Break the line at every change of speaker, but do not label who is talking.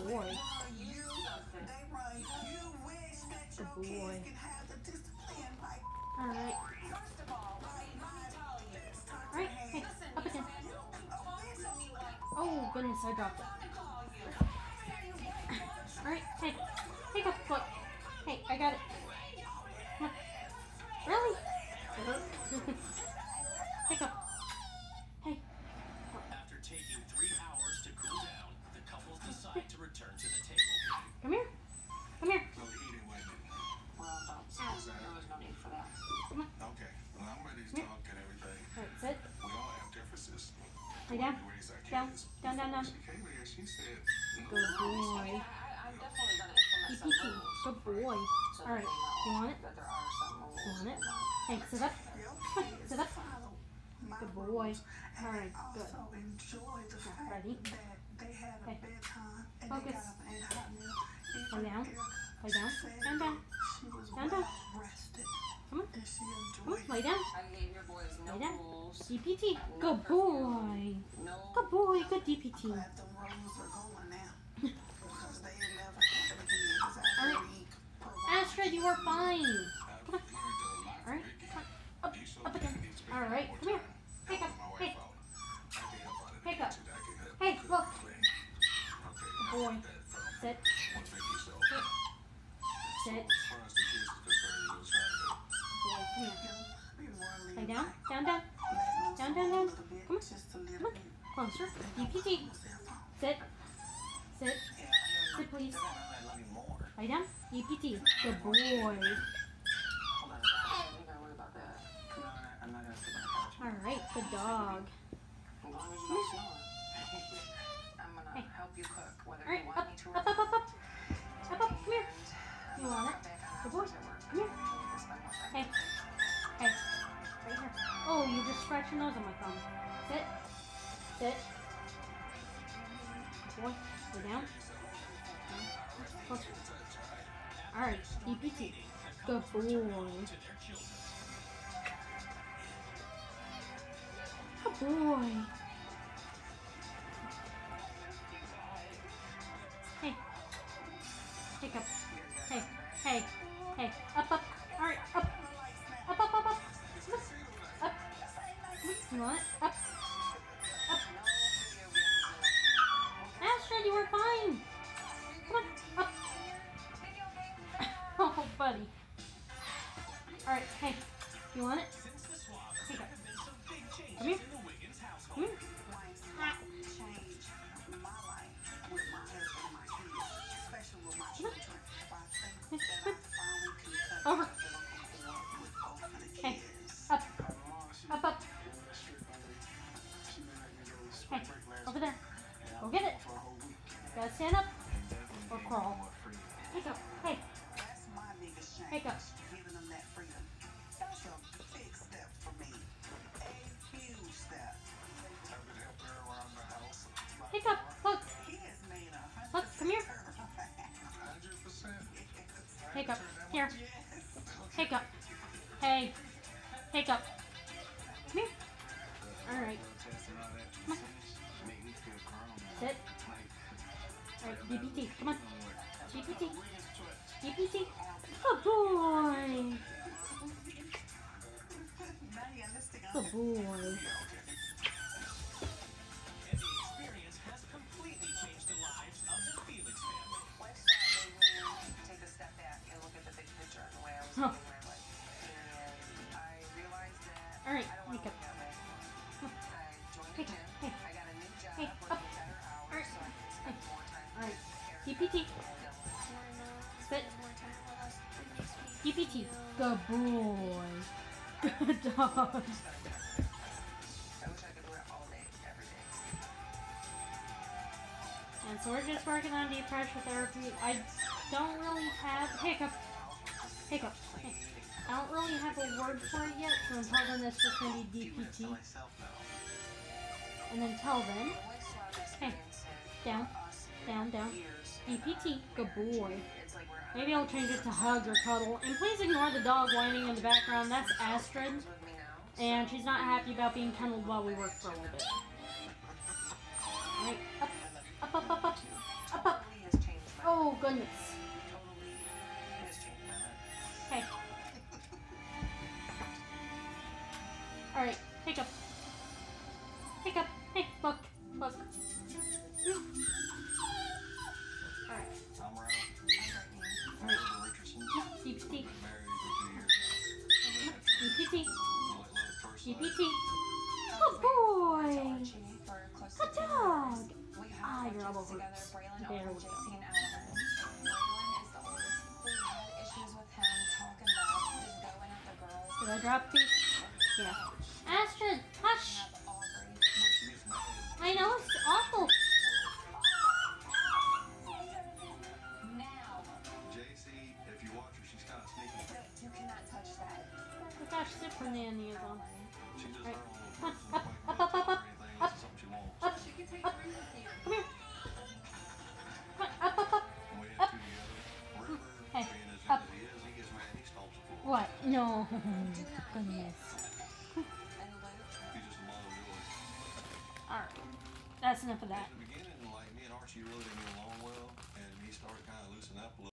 boy. Good boy. Alright. Alright, hey, up again. Oh, goodness, I dropped it. Alright, hey. Hiccup, look. Hey, I got it. Really? Hiccup. Hey.
After taking 3 hours to cool down, the couples decide to return to the table.
Come here. Come here.
So eating with it.
Well, there was no need for that.
Come on.
Okay. Well, I'm ready to talk and everything.
Alright, sit.
We all have differences.
Lay down.
We raise our
Down.
kids.
Down, down, down.
She came here, she said,
Good boy.
I'm definitely going to implement some
DPT.
rules.
Good boy.
So
Alright, you want it?
that there are some rules.
You want it? Hey, sit up. Come on, sit up. Good boy. Alright, good. Now, ready? Okay. Focus. Lay down. Lay down. Down, down. Down, down. Come on. Come on, lay down.
I gave your boys no
Lay down.
rules.
DPT. Good boy.
No.
Good boy. Good DPT. Alright. Astrid, you are fine. Come on. Alright. Up. Up again. Alright. Come here. Hiccup. Hey. Hiccup. Hey, look. Good boy. Sit. Sit. Sit. Boy, come here. Lay down. Down, down. Down, down, down. Come on. Come on. Closer. DPT. Sit. Sit. Sit, please. Lay down. DPT. Good boy.
You gotta worry about that.
I'm not going to sit on the couch.
Alright, good dog.
As long as you don't snore. I'm gonna
Hey.
help you cook, whether
Alright,
you
up,
want me to or
up, up, up, up. Up, up, come here. You want it? Good boy. Come here. Hey. Hey. Right here. Oh, you just scratched your nose on my thumb. Sit. Sit. Good boy. Lay down. Closer. Alright, DPT. Good boy. Good boy. Hey. Hiccup. Hey. Hey. Hey. Up, up. Alright, up. Up, up, up, up. Up. You want it? Up. Up. Astrid, you were fine. Come on. Up. Oh, buddy. Alright, hey. You want it? Hiccup. Come here. Come here. Ah. Over. Hey, up. Up, up. Hey, over there. Go get it. Gotta stand up or crawl. Hiccup. Hey. Hiccup. Hiccup. Look. Look, come here.
100%.
Hiccup. Here. Hiccup. Hey. Hiccup. Come here. Alright. Come on. Sit. Alright, DPT. Come on. DPT. DPT. Good boy. Good boy.
And the experience has completely changed the lives of the Felix family.
Once that made me take a step back and look at the big picture and the way I was living my life. And I realized that
Alright,
I don't want
Hiccup.
to look that way. I joined the
Hey,
gym.
hey.
I got a new job,
Hey,
working
up.
better hours
Alright.
so I can spend more time with
Alright.
my
DPT. Sit. DPT. Good boy. Good dog.
I wish I could do it all day, every day.
And so we're just working on deep pressure therapy. I don't really have Hiccup. Hiccup. Hey. I don't really have a word for it yet, so until then it's just gonna be DPT. And until then, hey, down, down, down. DPT, good boy. Maybe I'll change it to hug or cuddle. And please ignore the dog whining in the background. That's Astrid. And she's not happy about being kenneled while we work for a little bit. Alright, up, up, up, up, up, up, up. goodness.
totally mischanged that.
Hey. Alright, Hiccup. Hiccup. Hey, look. Look. Alright.
I'm Ralph.
I'm Brittany.
I'm Richardson.
GPT.
Been married for 2 years now.
GPT.
Like love at first sight.
GPT. Good boy.
Archie for close to
Good
2
dog.
years. We
Ah,
have
your
kids
elbow
together,
hurts.
Braylon,
There
Owen,
we go.
JC, and Adeline. Braylon is the oldest. We had issues with him talking back, just going at the girls.
Did I drop these? Yeah. Astrid, hush.
We have Aubrey.
When she gets mad,
I know it's awful.
Now.
JC, if you watch her, she's kind of sneaky.
No, you cannot touch that.
Oh gosh, Zipper Nanny is on.
She does
Right.
her own little
Up,
business,
up,
like
up, up, up,
or
up,
anything.
up.
This is something she wants.
Up,
She can take
up.
the room with you.
Come here. Come on, up, up, up.
We
Up.
have two together. River,
Hey,
being as
up.
as he is, he gets mad, he stomps the floor.
What? No.
Do not
Goodness.
And Luke.
He's just a mother joy.
Alright. That's enough of that.
At the beginning, like me and Archie really didn't get along well, and he started kind of loosening up a little.